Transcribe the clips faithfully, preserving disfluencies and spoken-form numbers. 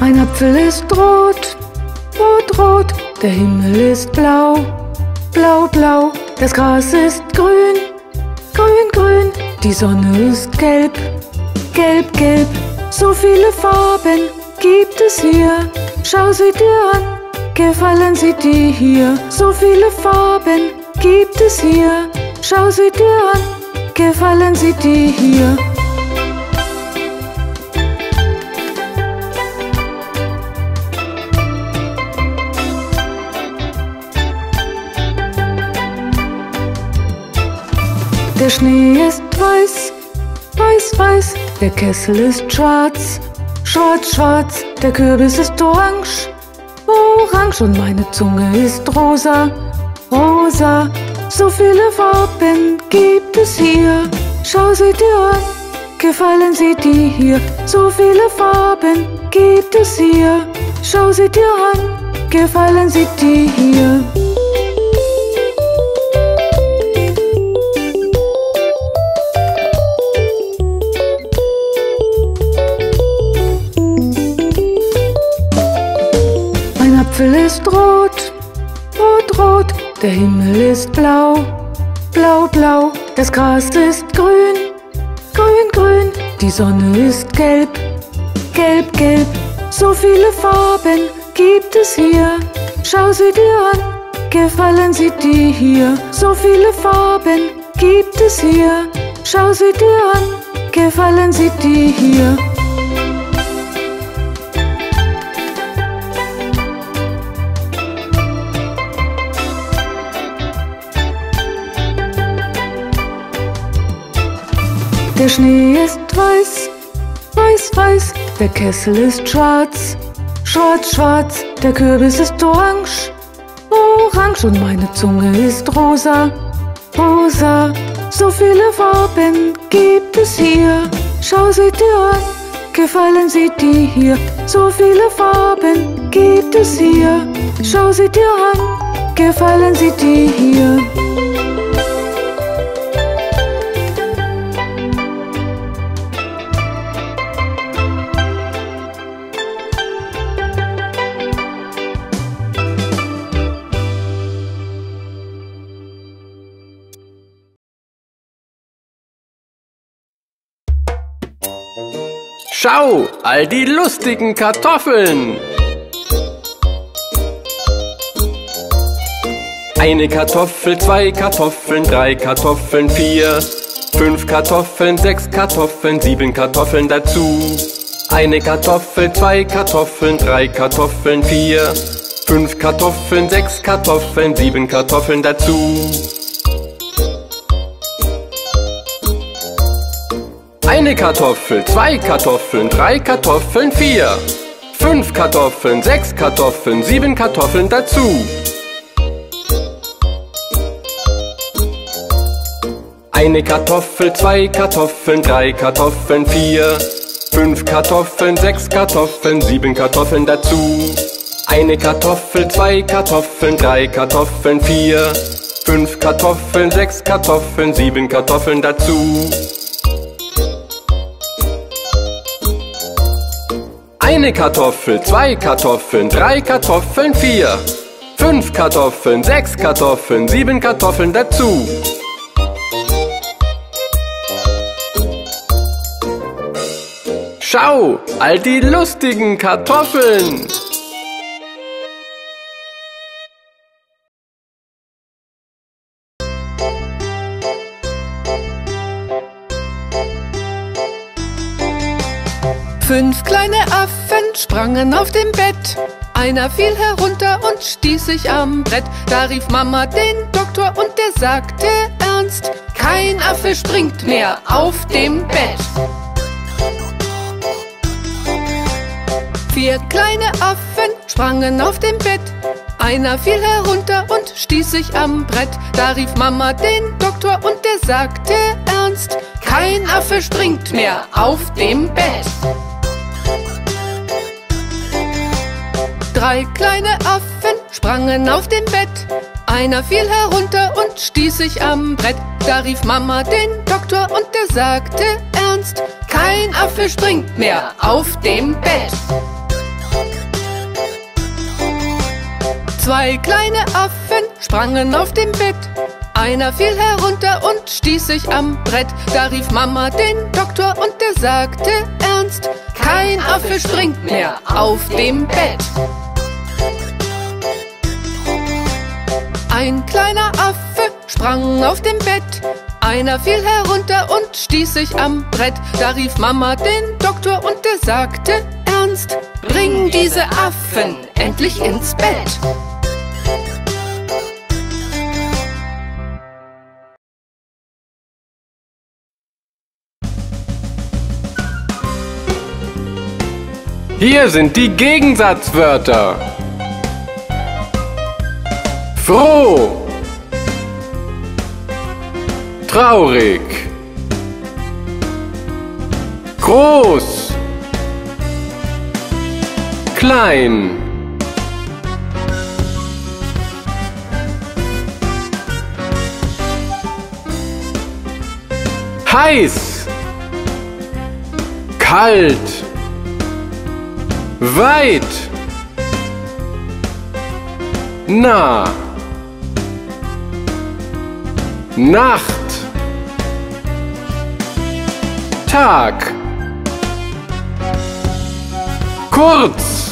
Ein Apfel ist rot, rot, rot, der Himmel ist blau, blau, blau, das Gras ist grün, grün, grün, die Sonne ist gelb, gelb, gelb, so viele Farben gibt es hier, schau sie dir an, gefallen sie dir hier, so viele Farben gibt es hier, schau sie dir an, gefallen sie dir hier. Der Schnee ist weiß, weiß, weiß, der Kessel ist schwarz, schwarz, schwarz, der Kürbis ist orange, orange und meine Zunge ist rosa, rosa. So viele Farben gibt es hier, schau sie dir an, gefallen sie dir hier. So viele Farben gibt es hier, schau sie dir an, gefallen sie dir hier. Ein Apfel ist rot, rot, rot, der Himmel ist blau, blau, blau, das Gras ist grün, grün, grün, die Sonne ist gelb, gelb, gelb, so viele Farben gibt es hier, schau sie dir an, gefallen sie dir hier, so viele Farben gibt es hier, schau sie dir an, gefallen sie dir hier. Der Schnee ist weiß, weiß, weiß, der Kessel ist schwarz, schwarz, schwarz, der Kürbis ist orange, orange und meine Zunge ist rosa, rosa. So viele Farben gibt es hier, schau sie dir an, gefallen sie dir hier. So viele Farben gibt es hier, schau sie dir an, gefallen sie dir hier. Schau, all die lustigen Kartoffeln! Eine Kartoffel, zwei Kartoffeln, drei Kartoffeln, vier, fünf Kartoffeln, sechs Kartoffeln, sieben Kartoffeln dazu. Eine Kartoffel, zwei Kartoffeln, drei Kartoffeln, vier, fünf Kartoffeln, sechs Kartoffeln, sieben Kartoffeln dazu. Eine Kartoffel, zwei Kartoffeln, drei Kartoffeln, vier, fünf Kartoffeln, sechs Kartoffeln, sieben Kartoffeln dazu. Eine Kartoffel, zwei Kartoffeln, drei Kartoffeln, vier, fünf Kartoffeln, sechs Kartoffeln, sieben Kartoffeln dazu. Eine Kartoffel, zwei Kartoffeln, drei Kartoffeln, vier, fünf Kartoffeln, sechs Kartoffeln, sieben Kartoffeln dazu. Eine Kartoffel, zwei Kartoffeln, drei Kartoffeln, vier, fünf Kartoffeln, sechs Kartoffeln, sieben Kartoffeln dazu. Schau, all die lustigen Kartoffeln! Fünf kleine Affen sprangen auf dem Bett. Einer fiel herunter und stieß sich am Brett. Da rief Mama den Doktor und der sagte ernst: Kein Affe springt mehr auf dem Bett. Vier kleine Affen sprangen auf dem Bett. Einer fiel herunter und stieß sich am Brett. Da rief Mama den Doktor und der sagte ernst: Kein Affe springt mehr auf dem Bett. Drei kleine Affen sprangen auf dem Bett. Einer fiel herunter und stieß sich am Brett. Da rief Mama den Doktor und der sagte ernst: Kein Affe springt mehr auf dem Bett. Zwei kleine Affen sprangen auf dem Bett. Einer fiel herunter und stieß sich am Brett. Da rief Mama den Doktor und der sagte ernst: Kein Affe springt mehr auf dem Bett. Ein kleiner Affe sprang auf dem Bett. Einer fiel herunter und stieß sich am Brett. Da rief Mama den Doktor und der sagte ernst: Bring diese Affen endlich ins Bett. Hier sind die Gegensatzwörter. Froh, traurig, groß, klein, heiß, kalt, weit, nah, Nacht, Tag, kurz,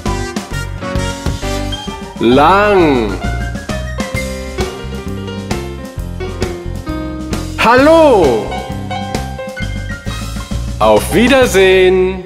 lang, hallo, auf Wiedersehen.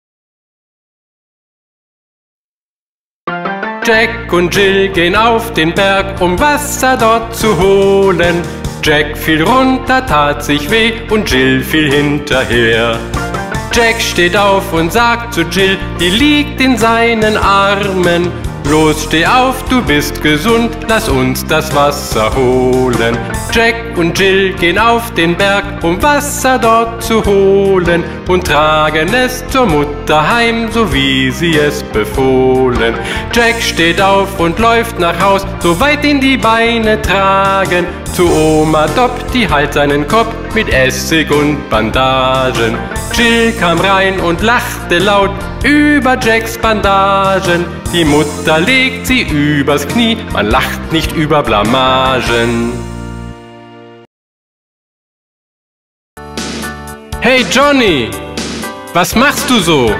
Jack und Jill gehen auf den Berg, um Wasser dort zu holen. Jack fiel runter, tat sich weh und Jill fiel hinterher. Jack steht auf und sagt zu Jill, die liegt in seinen Armen: Los, steh auf, du bist gesund, lass uns das Wasser holen. Jack und Jill gehen auf den Berg, um Wasser dort zu holen, und tragen es zur Mutter heim, so wie sie es befohlen. Jack steht auf und läuft nach Haus, so weit ihn die Beine tragen, zu Oma Dopp, die heilt seinen Kopf mit Essig und Bandagen. Jill kam rein und lachte laut über Jacks Bandagen. Die Mutter legt sie übers Knie, man lacht nicht über Blamagen. Hey Johnny, was machst du so?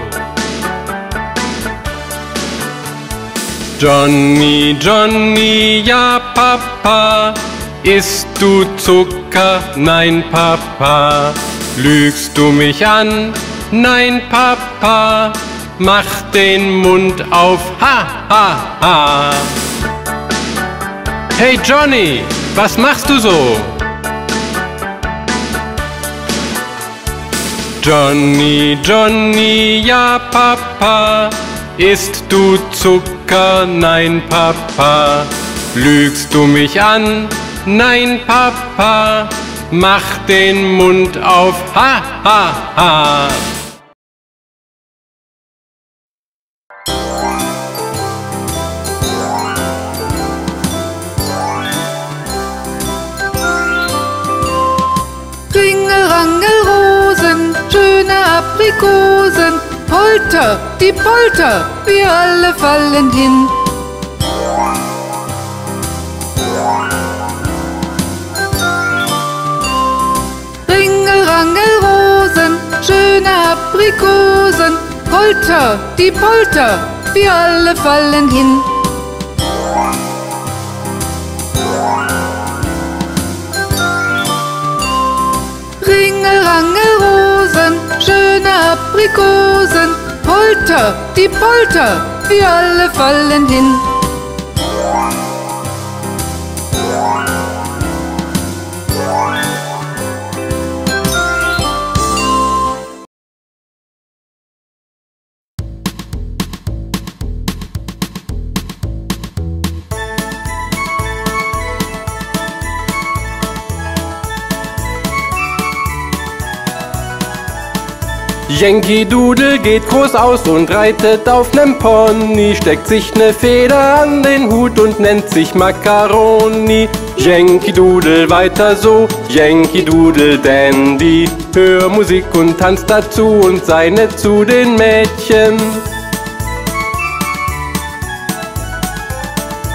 Johnny, Johnny, ja Papa. Isst du Zucker? Nein, Papa. Lügst du mich an? Nein, Papa. Mach den Mund auf, ha, ha, ha. Hey Johnny, was machst du so? Johnny, Johnny, ja Papa. Isst du Zucker? Nein, Papa. Lügst du mich an? Nein, Papa. Mach den Mund auf, ha, ha, ha. Ringelrangelrosen, schöne Aprikosen, Polter, die Polter, wir alle fallen hin. Ringelrangelrosen, schöne Aprikosen, Polter, die Polter, wir alle fallen hin. Ringelrangelrosen, schöne Aprikosen, Polter, die Polter, wir alle fallen hin. Yankee Doodle geht groß aus und reitet auf nem Pony, steckt sich ne Feder an den Hut und nennt sich Macaroni. Yankee Doodle weiter so, Yankee Doodle Dandy, hör Musik und tanz dazu und sei nett zu den Mädchen.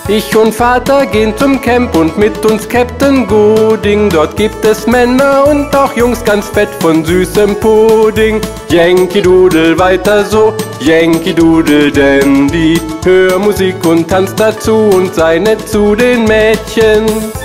Ich und Vater gehen zum Camp und mit uns Captain Gooding. Dort gibt es Männer und auch Jungs ganz fett von süßem Pudding. Yankee Doodle weiter so, Yankee Doodle Dandy. Hör Musik und tanz dazu und sei nett zu den Mädchen.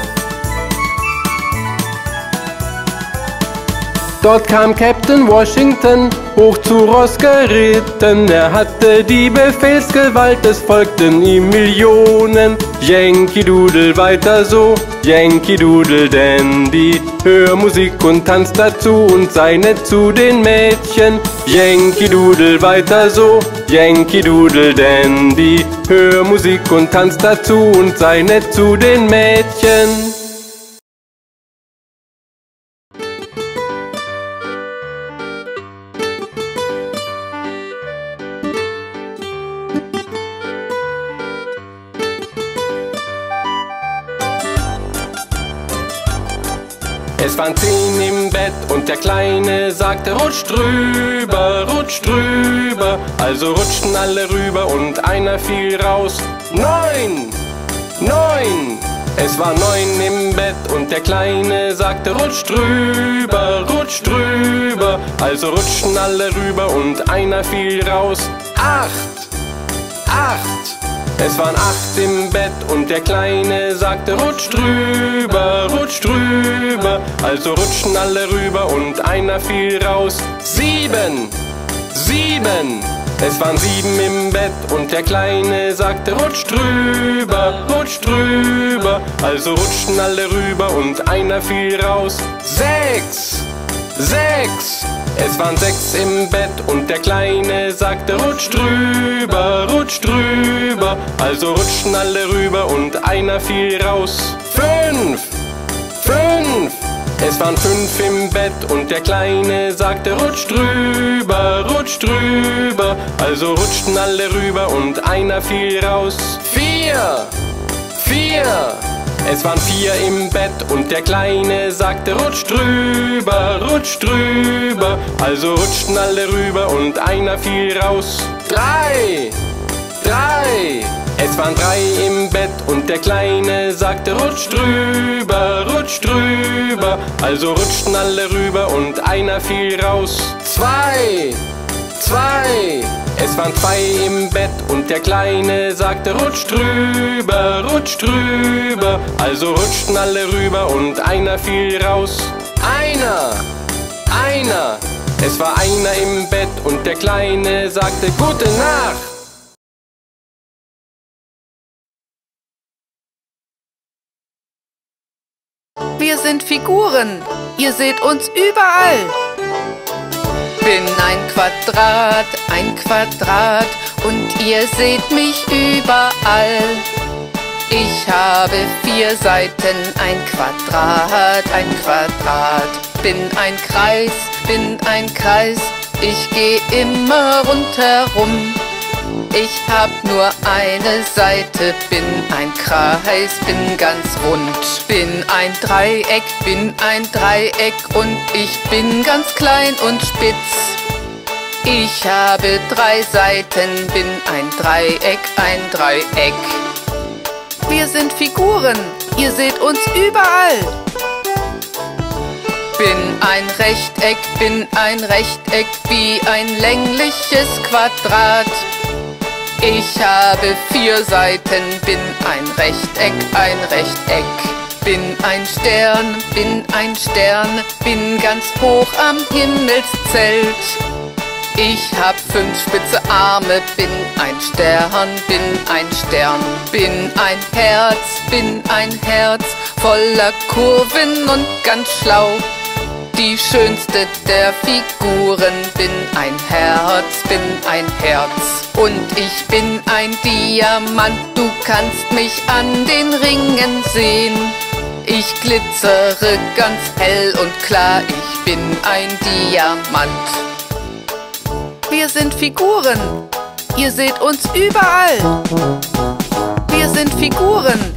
Dort kam Captain Washington hoch zu Ross geritten. Er hatte die Befehlsgewalt, es folgten ihm Millionen. Yankee Doodle weiter so, Yankee Doodle Dandy. Hör Musik und tanz dazu und sei nett zu den Mädchen. Yankee Doodle weiter so, Yankee Doodle Dandy. Hör Musik und tanz dazu und sei nett zu den Mädchen. Es waren zehn im Bett und der Kleine sagte, rutsch drüber, rutsch drüber. Also rutschten alle rüber und einer fiel raus. Neun, neun. Es waren neun im Bett und der Kleine sagte, rutsch drüber, rutsch drüber. Also rutschten alle rüber und einer fiel raus. Acht, acht. Es waren acht im Bett und der Kleine sagte, rutsch drüber, rutsch drüber. Also rutschten alle rüber und einer fiel raus. Sieben, sieben. Es waren sieben im Bett und der Kleine sagte, rutsch drüber, rutsch drüber. Also rutschten alle rüber und einer fiel raus. Sechs, sechs. Es waren sechs im Bett und der Kleine sagte, rutsch drüber, rutsch drüber. Also rutschten alle rüber und einer fiel raus. Fünf, fünf. Es waren fünf im Bett und der Kleine sagte, rutsch drüber, rutsch drüber. Also rutschten alle rüber und einer fiel raus. Vier, vier. Es waren vier im Bett und der Kleine sagte, rutsch drüber, rutsch drüber. Also rutschten alle rüber und einer fiel raus. Drei, drei. Es waren drei im Bett und der Kleine sagte, rutsch drüber, rutsch drüber. Also rutschten alle rüber und einer fiel raus. Zwei, zwei. Es waren zwei im Bett und der Kleine sagte, rutsch drüber, rutsch drüber. Also rutschten alle rüber und einer fiel raus. Einer, einer. Es war einer im Bett und der Kleine sagte, gute Nacht. Wir sind Figuren, ihr seht uns überall. Bin ein Quadrat, ein Quadrat und ihr seht mich überall. Ich habe vier Seiten, ein Quadrat, ein Quadrat. Bin ein Kreis, bin ein Kreis, ich gehe immer rundherum. Ich hab nur eine Seite, bin ein Kreis, bin ganz rund. Bin ein Dreieck, bin ein Dreieck und ich bin ganz klein und spitz. Ich habe drei Seiten, bin ein Dreieck, ein Dreieck. Wir sind Figuren, ihr seht uns überall. Bin ein Rechteck, bin ein Rechteck, wie ein längliches Quadrat. Ich habe vier Seiten, bin ein Rechteck, ein Rechteck. Bin ein Stern, bin ein Stern, bin ganz hoch am Himmelszelt. Ich hab fünf spitze Arme, bin ein Stern, bin ein Stern. Bin ein Herz, bin ein Herz, voller Kurven und ganz schlau. Die schönste der Figuren, bin ein Herz, bin ein Herz. Und ich bin ein Diamant, du kannst mich an den Ringen sehen. Ich glitzere ganz hell und klar, ich bin ein Diamant. Wir sind Figuren, ihr seht uns überall. Wir sind Figuren,